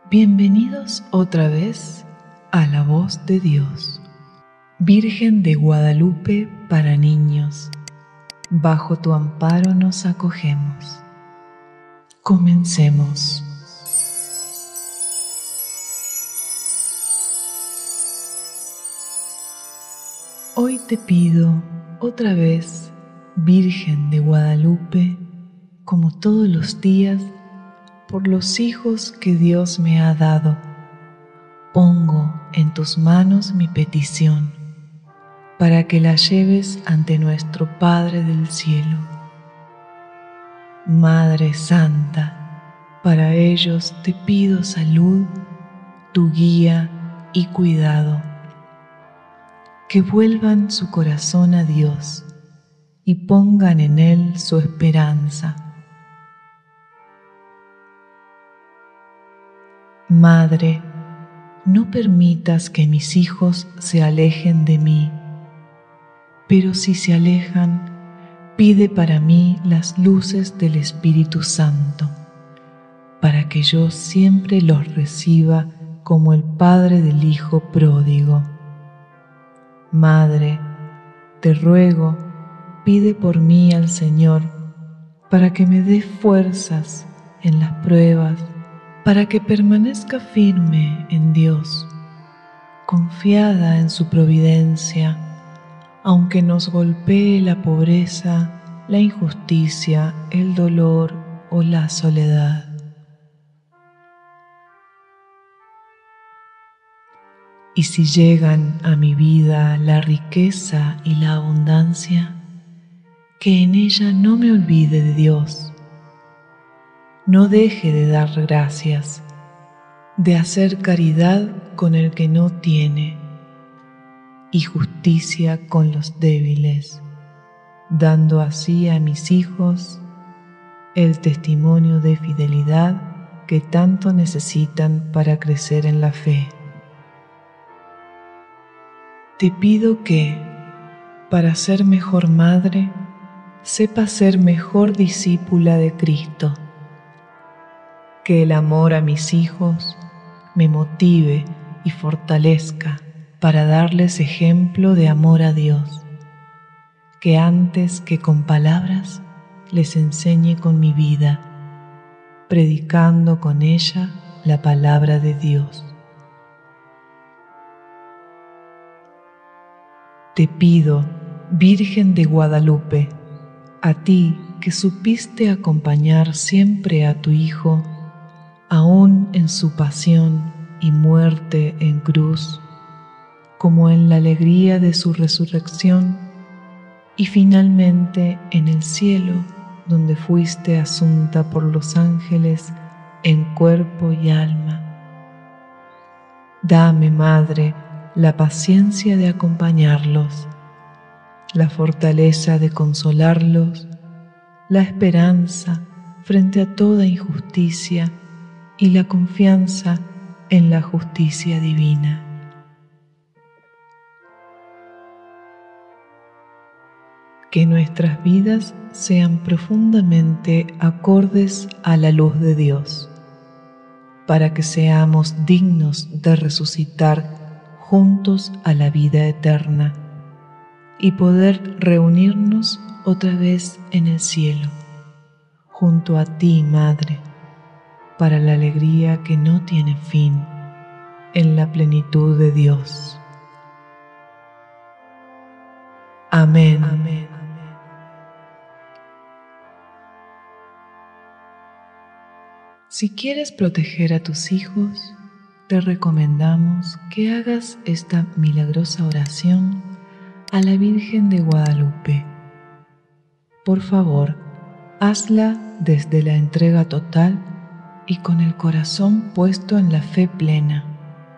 Bienvenidos otra vez a La Voz de Dios. Virgen de Guadalupe para niños, bajo tu amparo nos acogemos. Comencemos. Hoy te pido otra vez, Virgen de Guadalupe, como todos los días, por los hijos que Dios me ha dado. Pongo en tus manos mi petición, para que la lleves ante nuestro Padre del cielo. Madre Santa, para ellos te pido salud, tu guía y cuidado. Que vuelvan su corazón a Dios y pongan en Él su esperanza. Madre, no permitas que mis hijos se alejen de mí, pero si se alejan, pide para mí las luces del Espíritu Santo, para que yo siempre los reciba como el padre del hijo pródigo. Madre, te ruego, pide por mí al Señor, para que me dé fuerzas en las pruebas, para que permanezca firme en Dios, confiada en su providencia, aunque nos golpee la pobreza, la injusticia, el dolor o la soledad. Y si llegan a mi vida la riqueza y la abundancia, que en ella no me olvide de Dios. No deje de dar gracias, de hacer caridad con el que no tiene y justicia con los débiles, dando así a mis hijos el testimonio de fidelidad que tanto necesitan para crecer en la fe. Te pido que, para ser mejor madre, sepa ser mejor discípula de Cristo. Que el amor a mis hijos me motive y fortalezca para darles ejemplo de amor a Dios. Que antes que con palabras les enseñe con mi vida, predicando con ella la palabra de Dios. Te pido, Virgen de Guadalupe, a ti que supiste acompañar siempre a tu Hijo, aún en su pasión y muerte en cruz, como en la alegría de su resurrección, y finalmente en el cielo, donde fuiste asunta por los ángeles en cuerpo y alma. Dame, Madre, la paciencia de acompañarlos, la fortaleza de consolarlos, la esperanza frente a toda injusticia y la confianza en la justicia divina. Que nuestras vidas sean profundamente acordes a la luz de Dios, para que seamos dignos de resucitar juntos a la vida eterna y poder reunirnos otra vez en el cielo, junto a ti, Madre, para la alegría que no tiene fin, en la plenitud de Dios. Amén. Amén. Si quieres proteger a tus hijos, te recomendamos que hagas esta milagrosa oración a la Virgen de Guadalupe. Por favor, hazla desde la entrega total y con el corazón puesto en la fe plena.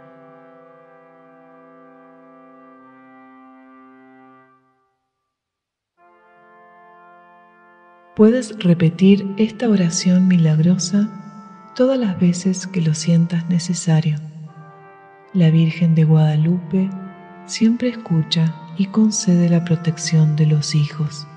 Puedes repetir esta oración milagrosa todas las veces que lo sientas necesario. La Virgen de Guadalupe siempre escucha y concede la protección de los hijos.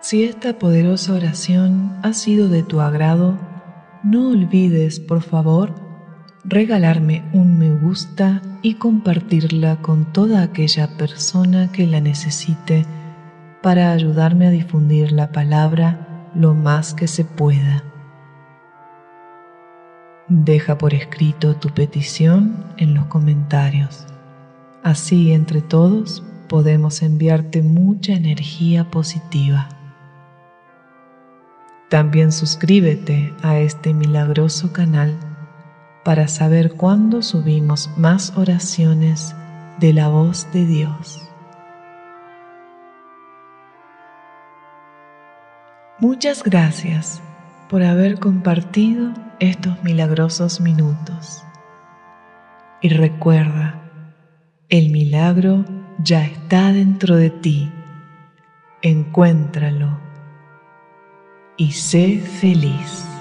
Si esta poderosa oración ha sido de tu agrado, no olvides, por favor, regalarme un me gusta y compartirla con toda aquella persona que la necesite para ayudarme a difundir la palabra lo más que se pueda. Deja por escrito tu petición en los comentarios. Así, entre todos, podemos enviarte mucha energía positiva. También suscríbete a este milagroso canal para saber cuándo subimos más oraciones de la voz de Dios. Muchas gracias por haber compartido estos milagrosos minutos. Y recuerda, el milagro ya está dentro de ti. Encuéntralo y sé feliz.